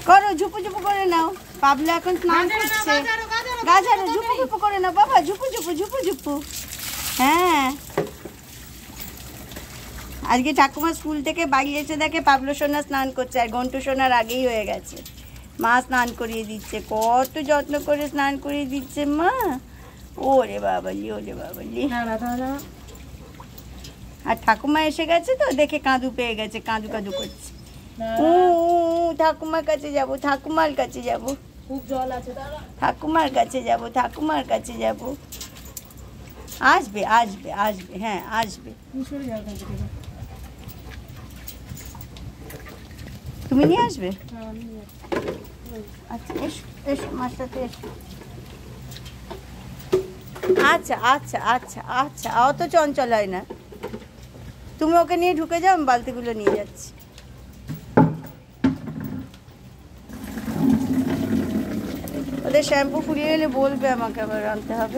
করো, ঝুপু ঝুপু করে নাও। পাবলো এখন স্নান করছে। গাঝারো, ঝুপু ঝুপু করে নাও বাবা, ঝুপু ঝুপু ঝুপু ঝুপু। হ্যাঁ, আজকে ঠাকুমা স্কুল থেকে বাড়ি এসে দেখে পাবলো সোনা স্নান করছে, আর ঘন্টু সোনার আগেই হয়ে গেছে। মা স্নান করিয়ে দিচ্ছে, কত যত্ন করে স্নান করিয়ে দিচ্ছে মা। ওরে বাবালি, ওরে বাবালি। আর ঠাকুমা এসে গেছে তো, দেখে কাঁদু পেয়ে গেছে, কাঁদু কাঁদু করছে। ঠাকুমার কাছে যাব, ঠাকুমার কাছে যাব, খুব জল আছে, ঠাকুমার কাছে যাব, ঠাকুমার কাছে যাব। আসবে আসবে আসবে, হ্যাঁ আসবে। তুমি নিয়ে আসবে? আচ্ছা এসো এসো, মার সাথে এসো। আচ্ছা আচ্ছা আচ্ছা আচ্ছা, অত চঞ্চল হয় না। তুমি ওকে নিয়ে ঢুকে যাও, আমি বালতিগুলো নিয়ে যাচ্ছি। ওদের শ্যাম্পু ফুরিয়ে গেলে বলবে, আমাকে আবার আনতে হবে।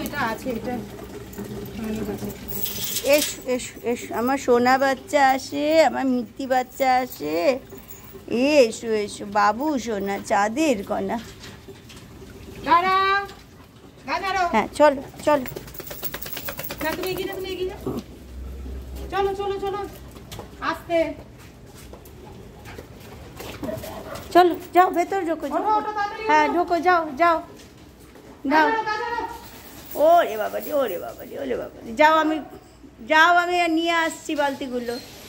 এসো এসো এসো, আমার সোনা বাচ্চা আসে, আমার মিত্তি বাচ্চা আসে। এসো এসো বাবু সোনা, চাঁদের কণা। হ্যাঁ চলো চলো, চলো চলো চলো, আস্তে। চলো যাও, ভেতর ঢোকো। হ্যাঁ ঢোকো, যাও যাও যাও। ওরে বাবাজি, ওরে বাবাজি, ওরে বাবাজি, যাও, আমি নিয়ে আসছি বালতিগুলো।